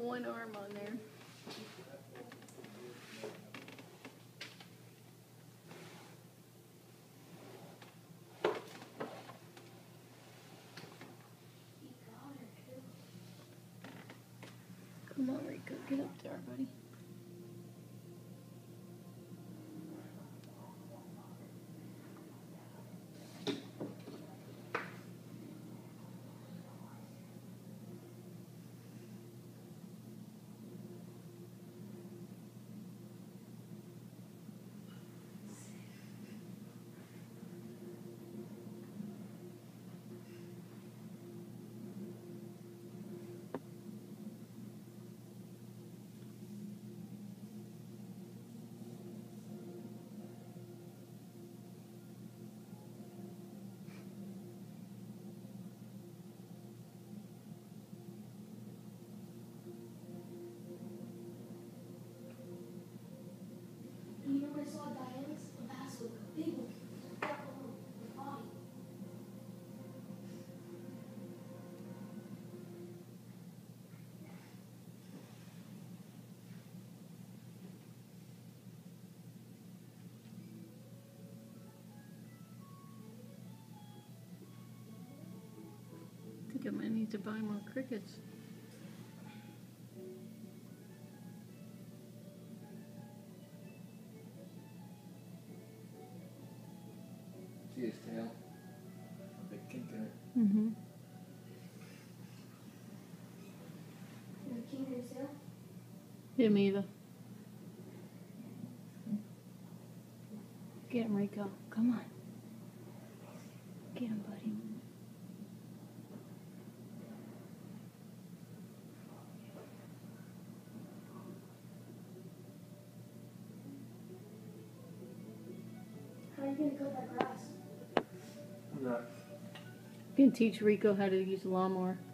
one arm on there. Come on, Rico, get up there, buddy. You know, I saw Diana's basket, a big one, that one, the body. I think I might need to buy more crickets. See his tail? A big kink in it. Mm-hmm. And the king in his tail. Ameva. Get him, Rico. Come on. Get him, buddy. How are you gonna cut that grass? I'm not. You can teach Rico how to use a lawnmower.